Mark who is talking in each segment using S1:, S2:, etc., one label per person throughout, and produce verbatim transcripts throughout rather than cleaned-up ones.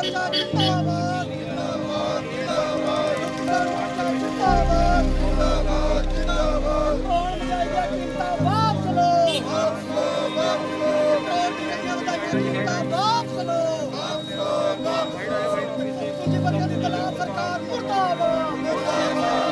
S1: सरकार मुर्दाबाद मुर्दाबाद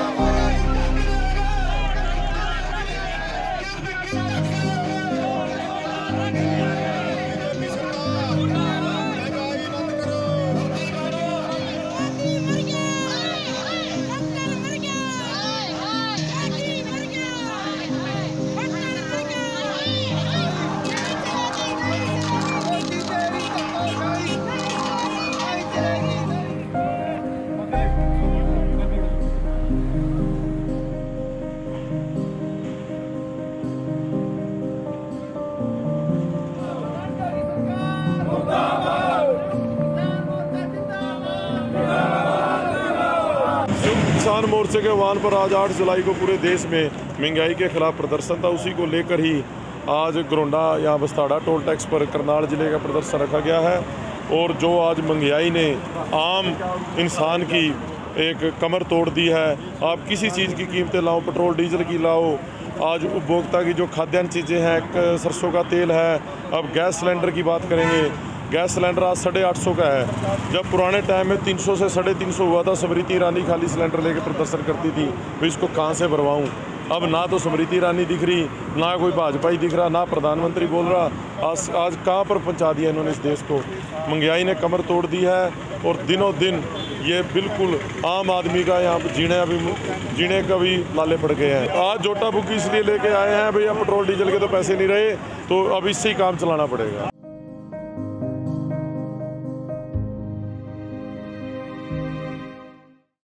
S2: किसान मोर्चे के आह्वान पर आज आठ जुलाई को पूरे देश में महंगाई के खिलाफ प्रदर्शन था। उसी को लेकर ही आज घरोंडा या बस्ताड़ा टोल टैक्स पर करनाल जिले का प्रदर्शन रखा गया है। और जो आज महंगाई ने आम इंसान की एक कमर तोड़ दी है, आप किसी चीज़ की कीमतें लाओ, पेट्रोल डीजल की लाओ, आज उपभोक्ता की जो खाद्यान्न चीज़ें हैं, सरसों का तेल है, अब गैस सिलेंडर की बात करेंगे। गैस सिलेंडर आज साढ़े आठ सौ का है, जब पुराने टाइम में तीन सौ से साढ़े तीन सौ हुआ था। स्मृति ईरानी खाली सिलेंडर लेके प्रदर्शन करती थी, तो इसको कहाँ से भरवाऊँ। अब ना तो स्मृति ईरानी दिख रही, ना कोई भाजपा ही दिख रहा, ना प्रधानमंत्री बोल रहा। आज आज कहाँ पर पहुँचा दिया इन्होंने इस देश को। महंगाई ने कमर तोड़ दी है और दिनों दिन ये बिल्कुल आम आदमी का यहाँ पर जीने अभी जीने का भी लाले पड़ गए हैं। आज जोटा बुकी इसलिए लेके आए हैं भैया, पेट्रोल डीजल के तो पैसे नहीं रहे, तो अब इससे ही काम चलाना पड़ेगा।